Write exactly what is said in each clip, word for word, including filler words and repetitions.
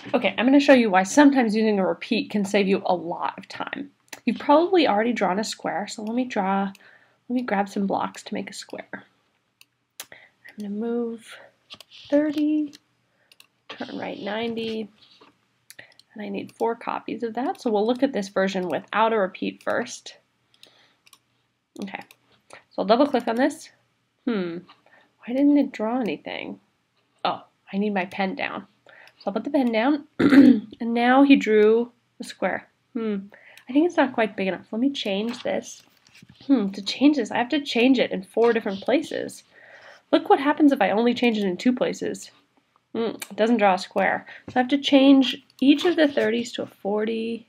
Okay, I'm going to show you why sometimes using a repeat can save you a lot of time. You've probably already drawn a square, so let me draw, let me grab some blocks to make a square. I'm going to move thirty, turn right ninety, and I need four copies of that, so we'll look at this version without a repeat first. Okay, so I'll double click on this. Hmm, why didn't it draw anything? Oh, I need my pen down. So I'll put the pen down, and now he drew a square. Hmm, I think it's not quite big enough. Let me change this. Hmm, to change this, I have to change it in four different places. Look what happens if I only change it in two places. Hmm, it doesn't draw a square. So I have to change each of the thirties to a forty.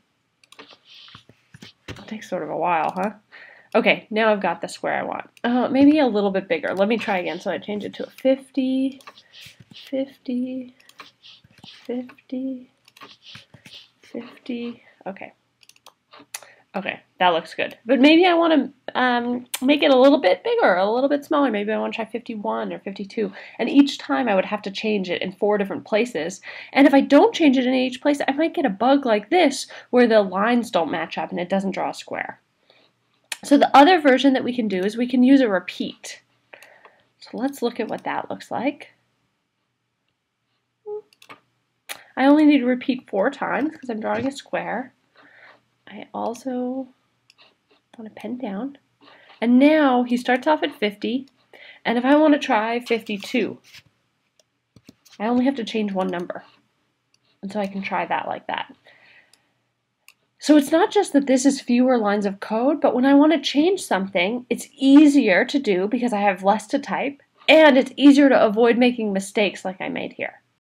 It takes sort of a while, huh? Okay, now I've got the square I want. Uh, maybe a little bit bigger. Let me try again. So I change it to a fifty, fifty, fifty, fifty. Okay. Okay, that looks good. But maybe I want to um, make it a little bit bigger, a little bit smaller. Maybe I want to try fifty-one or fifty-two. And each time I would have to change it in four different places. And if I don't change it in each place, I might get a bug like this where the lines don't match up and it doesn't draw a square. So the other version that we can do is we can use a repeat. So let's look at what that looks like. I only need to repeat four times because I'm drawing a square. I also want to pen down. And now he starts off at fifty. And if I want to try fifty-two, I only have to change one number. And so I can try that like that. So it's not just that this is fewer lines of code, but when I want to change something, it's easier to do because I have less to type, and it's easier to avoid making mistakes like I made here.